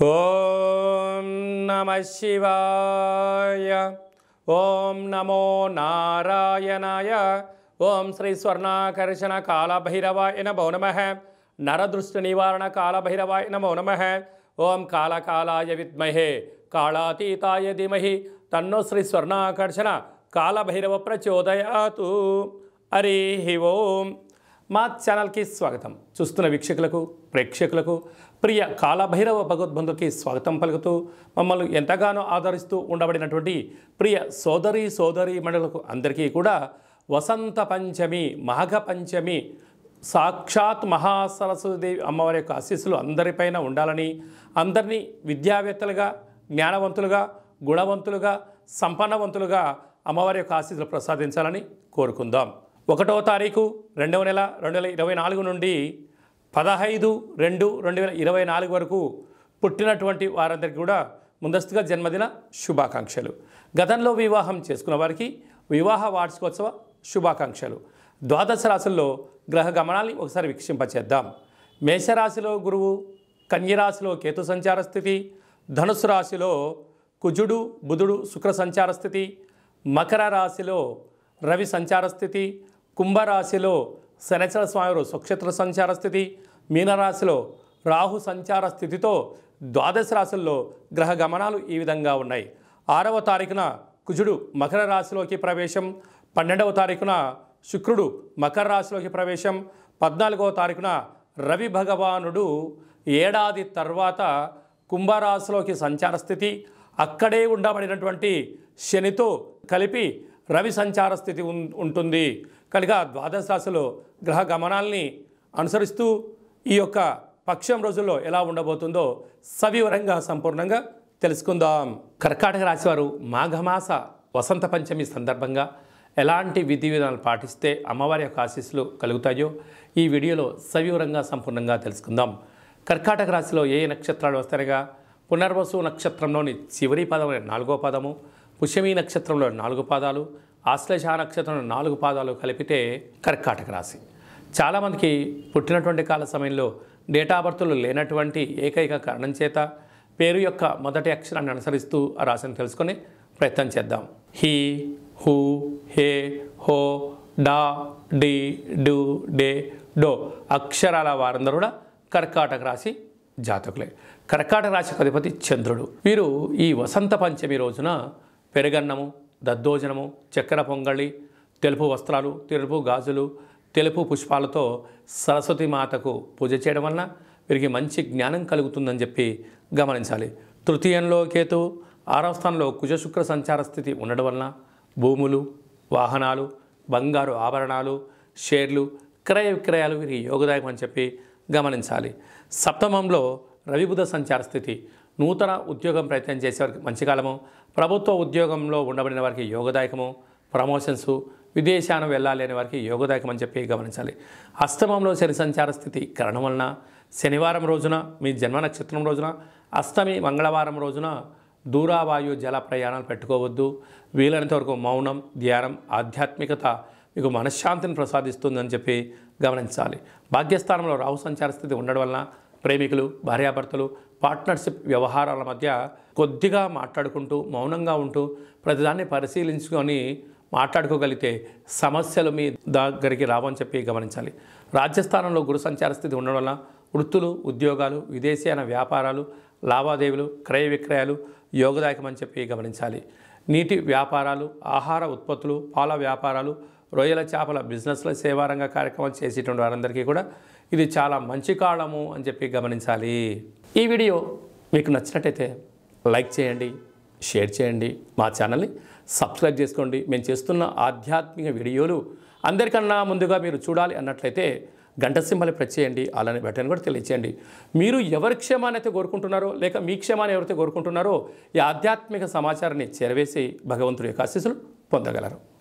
ఓం నమః శివాయ. ఓం నమో నారాయణాయ. ఓం శ్రీ స్వర్ణాకర్షణ కాళభైరవాయ నమో నమః. నరదృష్టి నివారణ కాళభైరవాయ నమో నమః. ఓం కాళకాలాయ విద్మహే కాళాతీతాయ ధీమహి తన్నో శ్రీ స్వర్ణాకర్షణ కాళభైరవ ప్రచోదయాతు. హరి ఓం. మా ఛానల్కి స్వాగతం. చూస్తున్న వీక్షకులకు ప్రేక్షకులకు ప్రియ కాళభైరవ భగవద్బంధుకి స్వాగతం పలుకుతూ మమ్మల్ని ఎంతగానో ఆదరిస్తూ ఉండబడినటువంటి ప్రియ సోదరీ మండలకు అందరికీ కూడా వసంత పంచమి మాఘ పంచమి సాక్షాత్ మహాసరస్వతీదేవి అమ్మవారి యొక్క ఆశీస్సులు అందరిపైన ఉండాలని, అందరినీ విద్యావేత్తలుగా, జ్ఞానవంతులుగా, గుణవంతులుగా, సంపన్నవంతులుగా అమ్మవారి యొక్క ఆశీస్సులు ప్రసాదించాలని కోరుకుందాం. 1వ తారీఖు 2వ నెల 2024 నుండి 15/2/2024 వరకు పుట్టినటువంటి వారందరికీ కూడా ముందస్తుగా జన్మదిన శుభాకాంక్షలు. గతంలో వివాహం చేసుకున్న వారికి వివాహ వార్షికోత్సవ శుభాకాంక్షలు. ద్వాదశ రాశుల్లో గ్రహ గమనాన్ని ఒకసారి వీక్షింపచేద్దాం. మేషరాశిలో గురువు, కన్యరాశిలో కేతు సంచార స్థితి, ధనుసు రాశిలో కుజుడు బుధుడు శుక్ర సంచార స్థితి, మకర రాశిలో రవి సంచార స్థితి, కుంభరాశిలో శనిచర స్వామి స్వక్షేత్ర సంచార స్థితి, మీనరాశిలో రాహు సంచార స్థితితో ద్వాదశ రాశుల్లో గ్రహ గమనాలు ఈ విధంగా ఉన్నాయి. 6వ తారీఖున కుజుడు మకర రాశిలోకి ప్రవేశం, 12వ తారీఖున శుక్రుడు మకర రాశిలోకి ప్రవేశం, 14వ తారీఖున రవి భగవానుడు ఏడాది తర్వాత కుంభరాశిలోకి సంచార స్థితి, అక్కడే ఉండబడినటువంటి శనితో కలిపి రవి సంచార స్థితి ఉంటుంది. కనుక ద్వాదశ రాశిలో గ్రహ గమనాల్ని అనుసరిస్తూ ఈ యొక్క పక్షం రోజుల్లో ఎలా ఉండబోతుందో సవివరంగా సంపూర్ణంగా తెలుసుకుందాం. కర్కాటక రాశి వారు మాఘమాస వసంత పంచమి సందర్భంగా ఎలాంటి విధి విధానాలు పాటిస్తే అమ్మవారి యొక్క ఆశీస్సులు కలుగుతాయో ఈ వీడియోలో సవివరంగా సంపూర్ణంగా తెలుసుకుందాం. కర్కాటక రాశిలో ఏ నక్షత్రాలు వస్తాయనగా పునర్వసు నక్షత్రంలోని చివరి పదం 4వ పదము, పుష్యమి నక్షత్రంలో 4 పాదాలు, ఆశ్లేష నక్షత్రంలో 4 పాదాలు కలిపితే కర్కాటక రాశి. చాలామందికి పుట్టినటువంటి కాల సమయంలో డేటా బర్త్లు లేనటువంటి ఏకైక కారణం చేత పేరు యొక్క మొదటి అక్షరాన్ని అనుసరిస్తూ ఆ రాశిని తెలుసుకొని ప్రయత్నం చేద్దాం. హీ, హూ, హే, హో, డా, డి, డు, డే, డో అక్షరాల వారందరూ కూడా కర్కాటక రాశి జాతకులే. కర్కాటక రాశికి అధిపతి చంద్రుడు. వీరు ఈ వసంత పంచమి రోజున పెరుగన్నము, దద్దోజనము, చక్కెర పొంగళి, తెలుపు వస్త్రాలు, తెలుపు గాజులు, తెలుపు పుష్పాలతో సరస్వతి మాతకు పూజ చేయడం వలన వీరికి మంచి జ్ఞానం కలుగుతుందని చెప్పి గమనించాలి. తృతీయంలో కేతు, 6వ స్థానంలో కుజ శుక్ర సంచార స్థితి ఉండడం వలన భూములు, వాహనాలు, బంగారు ఆభరణాలు, షేర్లు, క్రయ విక్రయాలు వీరికి యోగదాయకం అని చెప్పి గమనించాలి. సప్తమంలో రవి బుధ సంచార స్థితి, నూతన ఉద్యోగం ప్రయత్నం చేసేవారికి మంచి కాలము, ప్రభుత్వ ఉద్యోగంలో ఉండబడిన వారికి యోగదాయకము, ప్రమోషన్సు, విదేశానం వెళ్ళాలి అనే వారికి యోగదాయకం అని చెప్పి గమనించాలి. అష్టమంలో శని సంచార స్థితి కారణం వలన శనివారం రోజున మీ జన్మ నక్షత్రం రోజున, అష్టమి మంగళవారం రోజున దూరావాయు జల ప్రయాణాలు పెట్టుకోవద్దు. వీలైనంత వరకు మౌనం, ధ్యానం, ఆధ్యాత్మికత మీకు మనశ్శాంతిని ప్రసాదిస్తుందని చెప్పి గమనించాలి. భాగ్యస్థానంలో రాహు సంచార స్థితి ఉండడం వలన ప్రేమికులు, భార్యాభర్తలు, పార్ట్నర్షిప్ వ్యవహారాల మధ్య కొద్దిగా మాట్లాడుకుంటూ మౌనంగా ఉంటూ ప్రతిదాన్ని పరిశీలించుకొని మాట్లాడుకోగలిగితే సమస్యలు మీ దగ్గరికి రావని చెప్పి గమనించాలి. రాజ్యస్థానంలో గురు సంచార స్థితి ఉండడం వల్ల వృత్తులు, ఉద్యోగాలు, విదేశీయాన వ్యాపారాలు, లావాదేవీలు, క్రయ విక్రయాలు యోగదాయకమని చెప్పి గమనించాలి. నీటి వ్యాపారాలు, ఆహార ఉత్పత్తులు, పాల వ్యాపారాలు, రొయ్యల చేపల బిజినెస్ల సేవారంగ కార్యక్రమాలు చేసేటువంటి వారందరికీ కూడా ఇది చాలా మంచి కాలము అని చెప్పి గమనించాలి. ఈ వీడియో మీకు నచ్చినట్టయితే లైక్ చేయండి, షేర్ చేయండి, మా ఛానల్ని సబ్స్క్రైబ్ చేసుకోండి. మేము చేస్తున్న ఆధ్యాత్మిక వీడియోలు అందరికన్నా ముందుగా మీరు చూడాలి అన్నట్లయితే గంట సింబల్ ప్రెస్ చేయండి, అలానే బటన్ కూడా తెలియచేయండి. మీరు ఎవరి క్షేమాన్ని అయితే కోరుకుంటున్నారో లేక మీ క్షేమాన్ని ఎవరైతే కోరుకుంటున్నారో ఈ ఆధ్యాత్మిక సమాచారాన్ని చేరవేసి భగవంతుడి యొక్క ఆశీస్సులు పొందగలరు.